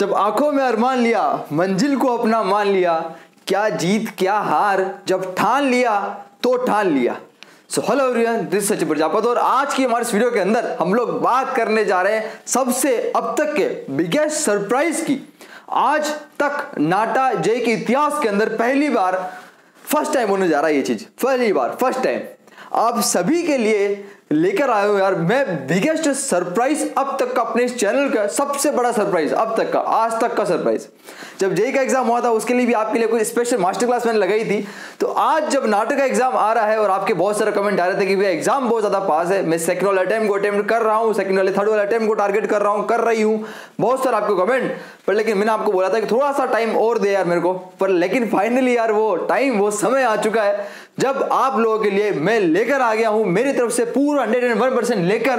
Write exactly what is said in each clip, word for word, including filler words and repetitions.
जब आंखों में अरमान लिया, मंजिल को अपना मान लिया, क्या जीत क्या हार, जब ठान लिया तो ठान लिया। So hello everyone, this Sachin Prajapati और आज की हमारे इस वीडियो के अंदर हम लोग बात करने जा रहे हैं सबसे अब तक के बिगेस्ट सरप्राइज की। आज तक नाटा जे के इतिहास के अंदर पहली बार फर्स्ट टाइम होने जा रहा है ये चीज, पहली बार फर्स्ट टाइम आप सभी के लिए लेकर आए हो यार। मैं बिगेस्ट सरप्राइज अब तक का अपने इस चैनल का सबसे बड़ा सरप्राइज अब तक का, आज तक का सरप्राइज। जब जेई का एग्जाम हुआ था उसके लिए भी आपके लिए कोई स्पेशल मास्टर क्लास मैंने लगाई थी। तो आज जब नाटक का एग्जाम आ रहा है और आपके बहुत सारे कमेंट आ रहे थे कि भैया एग्जाम बहुत ज्यादा पास है, मैं सेकंड वाले अटेम्प्ट को अटेम्प्ट कर रहा हूँ, सेकंड वाले थर्ड वाले अटेम्प्ट को टारगेट कर रहा हूँ कर रही हूँ, बहुत सारे आपको कमेंट। पर लेकिन मैंने आपको बोला था कि थोड़ा सा टाइम और दे यार मेरे को, पर लेकिन फाइनली यार वो टाइम वो समय आ चुका है जब आप लोगों के लिए मैं लेकर आ गया हूं मेरी तरफ से पूरा हंड्रेड एंड वन परसेंट लेकर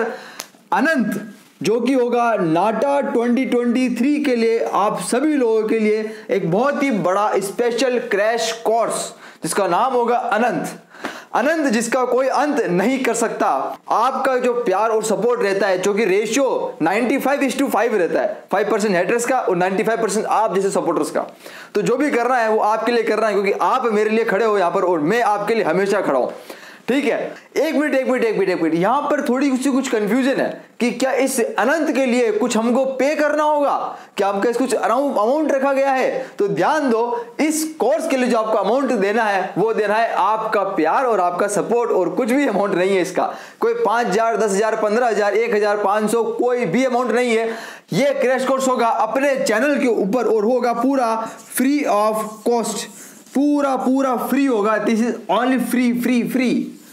अनंत, जो कि होगा नाटा ट्वेंटी ट्वेंटी थ्री के लिए आप सभी लोगों के लिए एक बहुत ही बड़ा स्पेशल क्रैश कोर्स जिसका नाम होगा अनंत। अनंत जिसका कोई अंत नहीं कर सकता। आपका जो प्यार और सपोर्ट रहता है, जो कि ratio ninety five is to five रहता है, फाइव परसेंट हेटर्स का और नाइंटी फाइव परसेंट आप जैसे सपोर्टर्स का। तो जो भी करना है वो आपके लिए करना है, क्योंकि आप मेरे लिए खड़े हो यहाँ पर और मैं आपके लिए हमेशा खड़ा हूं। ठीक है, एक मिनट एक मिनट एक मिनट एक मिनट यहां पर थोड़ी सी कुछ कंफ्यूजन है कि क्या इस अनंत के लिए कुछ हमको पे करना होगा, क्या हमको इस कुछ अमाउंट रखा गया है। तो ध्यान दो, इस कोर्स के लिए जो आपको अमाउंट देना है वो देना है आपका प्यार और आपका सपोर्ट, और कुछ भी अमाउंट नहीं है इसका। कोई पांच हजार दस हजार पंद्रह हजार एक हजार पांच सौ कोई भी अमाउंट नहीं है। ये क्रैश कोर्स होगा अपने चैनल के ऊपर और होगा पूरा फ्री ऑफ कॉस्ट, पूरा पूरा फ्री होगा। This is only free free free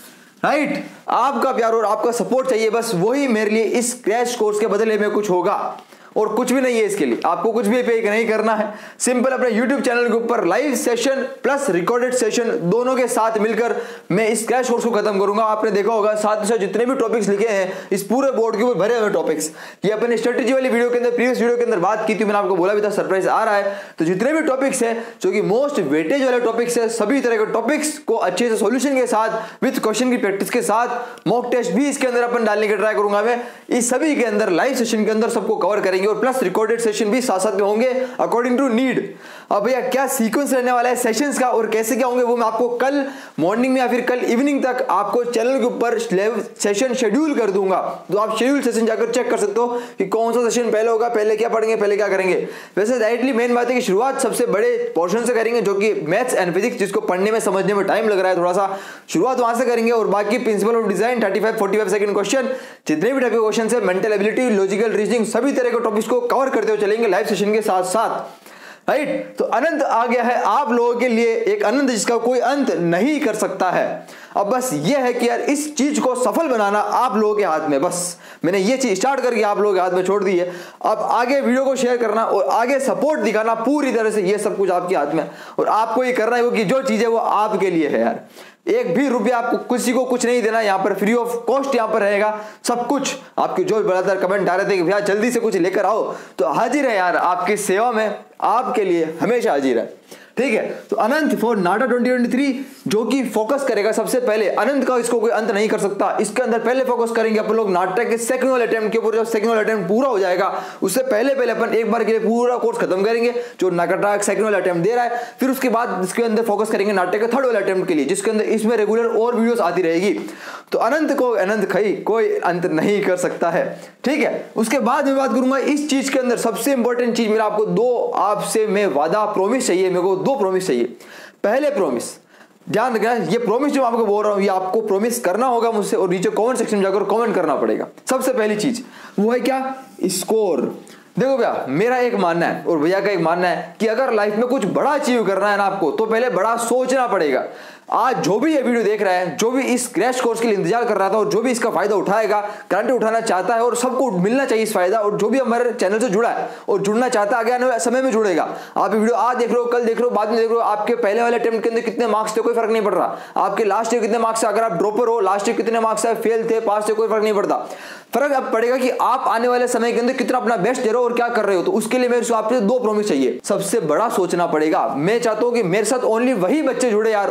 right. आपका प्यार और आपका सपोर्ट चाहिए, बस वही मेरे लिए इस क्रैश कोर्स के बदले में कुछ होगा और कुछ भी नहीं है। इसके लिए आपको कुछ भी पे नहीं करना है। सिंपल अपने YouTube चैनल के ऊपर live session plus recorded session दोनों के साथ मिलकर मैं इस क्रैश कोर्स को खत्म करूंगा। आपने देखा होगा साथ साथ जितने भी टॉपिक्स लिखे हैं इस पूरे बोर्ड के ऊपर भरे हुए टॉपिक्स, ये अपने स्ट्रेटेजी वाली वीडियो के अंदर प्रीवियस वीडियो के अंदर बात की थी, मैंने आपको बोला भी था सरप्राइज आ रहा है। तो जितने भी टॉपिक्स है जो कि मोस्ट वेटेज वाले टॉपिक्स है, सभी तरह के टॉपिक्स को अच्छे से सोल्यूशन के साथ विद क्वेश्चन की प्रैक्टिस के साथ मॉक टेस्ट भी इसके अंदर अपन डालने की ट्राई करूंगा। मैं इस सभी के अंदर लाइव सेशन के अंदर सबको कवर करेंगे और प्लस रिकॉर्डेड सेशन भी साथ साथ में होंगे अकॉर्डिंग टू नीड। अब भैया क्या सीक्वेंस रहने वाला है सेशंस का और कैसे क्या होंगे वो मैं आपको कल मॉर्निंग में या फिर कल इवनिंग तक आपको चैनल के ऊपर सेशन शेड्यूल कर दूंगा। तो आप शेड्यूल सेशन जाकर चेक कर सकते हो कि कौन सा सेशन पहले होगा, पहले क्या पढ़ेंगे, पहले क्या करेंगे। वैसे डायरेक्टली मेन बात है कि शुरुआत सबसे बड़े पोर्शन से करेंगे जो कि मैथ्स एंड फिजिक्स, जिसको पढ़ने में समझने में टाइम लग रहा है थोड़ा सा, शुरुआत वहां से करेंगे। और बाकी principle of design thirty five forty five second question, जितने भी टाइप के क्वेश्चन है, मेंटल एबिलिटी, लॉजिकल रीजनिंग, सभी तरह के टॉपिक्स को कवर करते हुए चलेंगे लाइव सेशन के साथ साथ। राइट, तो अनंत आ गया है आप लोगों के लिए, एक अनंत जिसका कोई अंत नहीं कर सकता है। अब बस ये है कि यार इस चीज को सफल बनाना आप लोगों के हाथ में, बस मैंने ये चीज स्टार्ट करके आप लोगों के हाथ में छोड़ दी है। अब आगे वीडियो को शेयर करना और आगे सपोर्ट दिखाना पूरी तरह से, ये सब कुछ आपके हाथ में, और आपको ये करना है कि जो चीज है वो आपके लिए है यार। एक भी रुपया आपको किसी को कुछ नहीं देना, यहाँ पर फ्री ऑफ कॉस्ट यहाँ पर रहेगा सब कुछ। आपके जो ब्रदर कमेंट आ रहे थे कि भैया जल्दी से कुछ लेकर आओ, तो हाजिर है यार आपकी सेवा में, आपके लिए हमेशा हाजिर है। ठीक है, तो Anant for NATA twenty twenty three जो कि फोकस करेगा सबसे पहले अनंत का, इसको कोई अंत नहीं कर सकता। इसके अंदर पहले फोकस करेंगे अपन लोग नाटक के सेकंड वाले अटेम्प्ट के ऊपर। जब सेकंड वाला अटेम्प्ट पूरा हो जाएगा उससे पहले पहले अपन एक बार के लिए पूरा कोर्स खत्म करेंगे जो नाटक सेकंड वाला अटेम्प्ट दे रहा है। फिर उसके बाद इसके अंदर फोकस करेंगे नाटक के थर्ड वाले अटेम्प्ट के लिए, जिसके अंदर इसमें रेगुलर और वीडियोस आती रहेगी। तो अनंत को अनंत खई कोई अंत नहीं कर सकता है। ठीक है, उसके बाद मैं बात करूंगा इस चीज के अंदर सबसे इंपॉर्टेंट चीज, मेरा आपको दो आपसे मैं वादा प्रॉमिस चाहिए, मेरे को दो प्रॉमिस चाहिए। पहले प्रॉमिस ध्यान रखना, ये प्रॉमिस जो आपको बोल रहा हूं ये आपको प्रॉमिस करना होगा मुझसे और नीचे कमेंट सेक्शन में जाकर कमेंट करना पड़ेगा। सबसे पहली चीज वो है क्या, स्कोर। देखो भैया मेरा एक मानना है और भैया का एक मानना है कि अगर लाइफ में कुछ बड़ा अचीव करना है ना आपको, तो पहले बड़ा सोचना पड़ेगा। आज जो भी ये वीडियो देख रहा है, जो भी इस क्रैश कोर्स के लिए इंतजार कर रहा था और जो भी इसका फायदा उठाएगा, गारंटी उठाना चाहता है और सबको मिलना चाहिए इस फायदा, और जो भी हमारे चैनल से जुड़ा है और जुड़ना चाहता है आगे आने वाले समय में जुड़ेगा। आप वीडियो आज देख रहे हो, कल देख रहे हो, बाद में देख रहे हो, आपके पहले वाले अटेम्प्ट के अंदर कितने मार्क्स थे कोई फर्क नहीं पड़ रहा। आपके लास्ट ईयर कितने मार्क्स, अगर आप ड्रॉपर हो लास्ट ईयर कितने मार्क्स है, फेल थे पास थे, कोई फर्क नहीं पड़ता। फर्क अब पड़ेगा कि आप आने वाले समय के अंदर कितना अपना बेस्ट दे रहे हो और क्या कर रहे हो। तो उसके लिए मेरे आपसे दो प्रॉमिस चाहिए। सबसे बड़ा सोचना पड़ेगा। मैं चाहता हूं कि मेरे साथ ओनली वही बच्चे जुड़े यार, और मैं हमेशा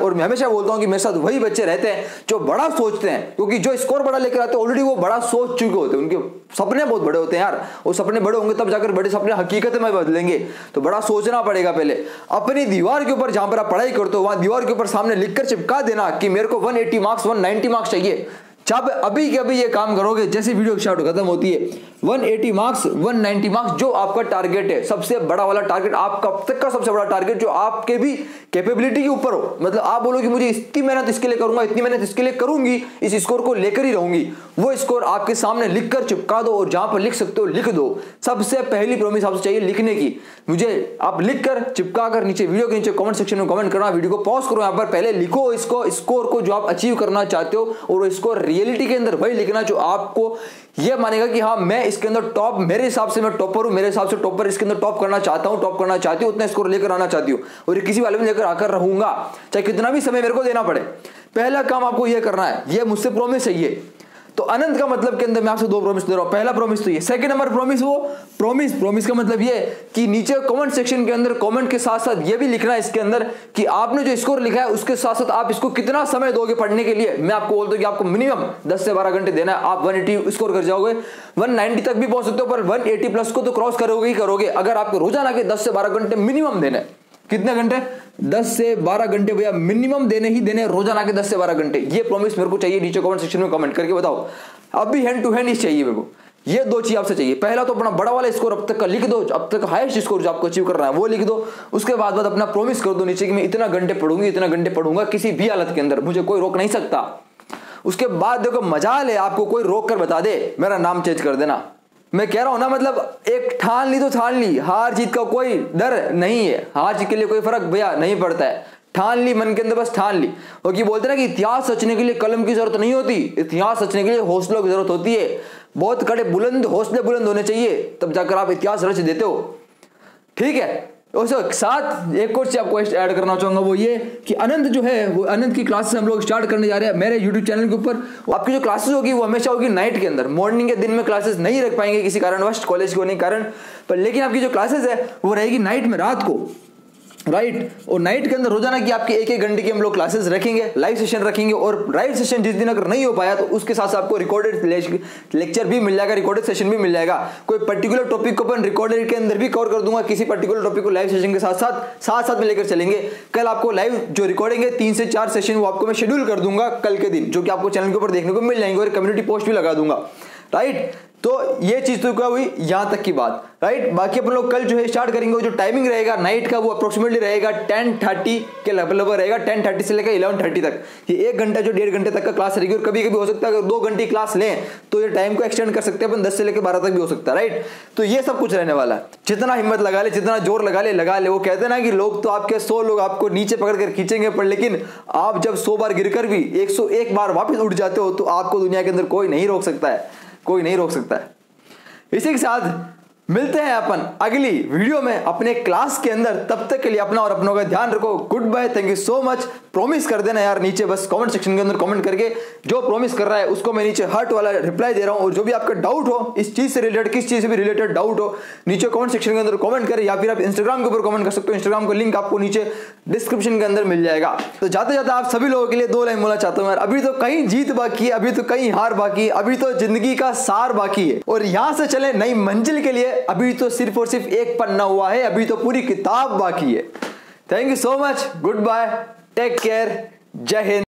बोलता हूँ कि मेरे साथ वही बच्चे रहते हैं जो बड़ा सोचते हैं, क्योंकि जो स्कोर बड़ा लेकर आते हैं ऑलरेडी वो बड़ा सोच चुके होते हैं, उनके सपने बहुत बड़े होते हैं यार। वो सपने बड़े होंगे तब जाकर बड़े सपने हकीकत में बदलेंगे। तो बड़ा सोचना पड़ेगा पहले। अपनी दीवार के ऊपर जहां पर आप पढ़ाई करते हो वहां दीवार के ऊपर सामने लिखकर चिपका देना कि मेरे को एक सौ अस्सी मार्क्स, एक सौ नब्बे मार्क्स चाहिए। जब अभी के अभी ये काम करोगे, जैसे वीडियो स्टार्ट खत्म होती है, एक सौ अस्सी मार्क्स, एक सौ नब्बे मार्क्स जो आपका टारगेट है, सबसे बड़ा वाला टारगेट, आपका अब तक का सबसे बड़ा टारगेट जो आपके भी कैपेबिलिटी के ऊपर हो, मतलब आप बोलो कि मुझे इतनी मेहनत इसके लिए करूंगा, इतनी मेहनत इसके लिए करूंगी, इस स्कोर को लेकर ही रहूंगी, वो स्कोर आपके सामने लिखकर चिपका दो और जहां पर लिख सकते हो लिख दो। सबसे पहली प्रॉमिस आपसे चाहिए लिखने की। मुझे आप लिखकर चिपका कर नीचे वीडियो के नीचे कमेंट सेक्शन में कमेंट करना, वीडियो को पॉज करो, यहाँ पर पहले लिखो इसको, स्कोर को जो आप अचीव करना चाहते हो, और वो स्कोर रियलिटी के अंदर वही लिखना जो आपको ये मानेगा कि हाँ मैं इसके अंदर टॉप, मेरे हिसाब से मैं टॉपर हूं, मेरे हिसाब से टॉपर इसके अंदर टॉप करना चाहता हूं, टॉप करना चाहती हूं, उतना स्कोर लेकर आना चाहती हूं और ये किसी वाले में लेकर आकर रहूंगा, चाहे कितना भी समय मेरे को देना पड़े। पहला काम आपको ये करना है, ये मुझसे प्रॉमिस है। ये तो अनंत का मतलब के अंदर मैं आपसे दो प्रॉमिस दे रहा हूं। पहला प्रॉमिस तो ये, सेकंड नंबर प्रॉमिस वो प्रॉमिस प्रॉमिस का मतलब ये कि नीचे कमेंट सेक्शन के अंदर कमेंट के साथ साथ ये भी लिखना है इसके अंदर कि आपने जो स्कोर लिखा है उसके साथ साथ आप इसको कितना समय दोगे पढ़ने के लिए। मैं आपको बोलता हूं कि आपको मिनिमम दस से बारह घंटे देना है। आप एक सौ अस्सी स्कोर कर जाओगे, एक सौ नब्बे तक भी पहुंच सकते हो, पर एक सौ अस्सी प्लस को तो क्रॉस करोगे ही करोगे अगर आपको रोजाना के दस से बारह घंटे मिनिमम देना है। कितने घंटे? दस से बारह घंटे भैया मिनिमम देने ही देने, रोजाना के दस से बारह घंटे। ये प्रॉमिस मेरे को चाहिए, नीचे कमेंट सेक्शन में कमेंट करके बताओ। अभी हैंड टू हैंड ही चाहिए मेरे को, ये दो चीज आपसे चाहिए। पहला तो अपना बड़ा वाला स्कोर अब तक का लिख दो, अब तक हाईएस्ट स्कोर जो आपको अचीव करना है वो लिख दो। उसके बाद बाद अपना प्रॉमिस कर दो नीचे कि मैं इतना घंटे पढ़ूंगी, इतना घंटे पढ़ूंगा, किसी भी हालत के अंदर मुझे कोई रोक नहीं सकता। उसके बाद देखो मजाल है, आपको कोई रोक कर बता दे मेरा नाम चेंज कर देना, मैं कह रहा हूं ना, मतलब एक ठान ली तो ठान ली, हार जीत का कोई डर नहीं है, हार जीत के लिए कोई फर्क भैया नहीं पड़ता है। ठान ली मन के अंदर, बस ठान ली। और कि बोलते ना कि इतिहास रचने के लिए कलम की जरूरत नहीं होती, इतिहास रचने के लिए हौसलों की जरूरत होती है। बहुत कड़े बुलंद हौसले बुलंद होने चाहिए, तब जाकर आप इतिहास रच देते हो। ठीक है, उसके साथ एक और चीज आपको ऐड करना चाहूंगा, वो ये कि अनंत जो है, वो अनंत की क्लासेस हम लोग स्टार्ट करने जा रहे हैं मेरे यूट्यूब चैनल के ऊपर। आपकी जो क्लासेस होगी वो हमेशा होगी नाइट के अंदर, मॉर्निंग के दिन में क्लासेस नहीं रख पाएंगे किसी कारणवश, कॉलेज के होने के कारण, पर लेकिन आपकी जो क्लासेस है वो रहेगी नाइट में, रात को, राइट। और नाइट के अंदर रोजाना की आपके एक एक घंटे की हम लोग क्लासेस रखेंगे, लाइव सेशन रखेंगे। और लाइव सेशन जिस दिन अगर नहीं हो पाया तो उसके साथ साथ आपको रिकॉर्डेड लेक्चर भी मिल जाएगा, रिकॉर्डेड सेशन भी मिल जाएगा। कोई पर्टिकुलर टॉपिक को अपन रिकॉर्डेड के अंदर भी कवर कर दूंगा, किसी पर्टिकुलर टॉपिक को लाइव सेशन के साथ साथ साथ साथ में लेकर चलेंगे। कल आपको लाइव जो रिकॉर्डिंग है तीन से चार सेशन वो आपको मैं शेड्यूल कर दूंगा कल के दिन, जो कि आपको चैनल के ऊपर देखने को मिल जाएंगे और कम्युनिटी पोस्ट भी लगा दूंगा, राइट। तो ये चीज तो क्या हुई यहां तक की बात, राइट। बाकी अपन लोग कल जो है स्टार्ट करेंगे, जो टाइमिंग रहेगा नाइट का वो अप्रोक्सीमेटली रहेगा टेन थर्टी के लगभग रहेगा, टेन थर्टी से लेकर इलेवन थर्टी तक। ये एक घंटा जो डेढ़ घंटे तक का क्लास रहेगी, और कभी कभी हो सकता है अगर दो घंटे क्लास लें तो ये टाइम को एक्सटेंड कर सकते हैं अपन, दस से लेकर बारह तक भी हो सकता है, राइट। तो ये सब कुछ रहने वाला है। जितना हिम्मत लगा ले, जितना जोर लगा ले लगा ले। वो कहते हैं ना कि लोग तो आपके सौ लोग आपको नीचे पकड़ कर खींचेंगे, पर लेकिन आप जब सौ बार गिरकर भी एक सौ एक बार वापस उठ जाते हो तो आपको दुनिया के अंदर कोई नहीं रोक सकता है, कोई नहीं रोक सकता है। इसी के साथ मिलते हैं अपन अगली वीडियो में अपने क्लास के अंदर। तब तक के लिए अपना और अपनों का ध्यान रखो। Good bye, thank you so much. Promise कर देना यार नीचे, बस कमेंट सेक्शन के अंदर कमेंट करके जो प्रॉमिस कर रहा है उसको मैं नीचे हार्ट वाला रिप्लाई दे रहा हूं। और जो भी आपका डाउट हो इस चीज से रिलेटेड, किस चीज से भी रिलेटेड डाउट हो, नीचे कमेंट सेक्शन के अंदर कमेंट करें, या फिर आप इंस्टाग्राम के ऊपर कमेंट कर सकते हो। इंस्टाग्राम का लिंक आपको नीचे डिस्क्रिप्शन के अंदर मिल जाएगा। तो जाते जाते आप सभी लोगों के लिए दो लाइन बोलना चाहता हूँ यार, अभी तो कहीं जीत बाकी है, अभी तो कहीं हार बाकी है, अभी तो जिंदगी का सार बाकी है, और यहां से चले नई मंजिल के लिए अभी तो सिर्फ और सिर्फ एक पन्ना हुआ है, अभी तो पूरी किताब बाकी है। Thank you so much, good bye, take care, Jai Hind.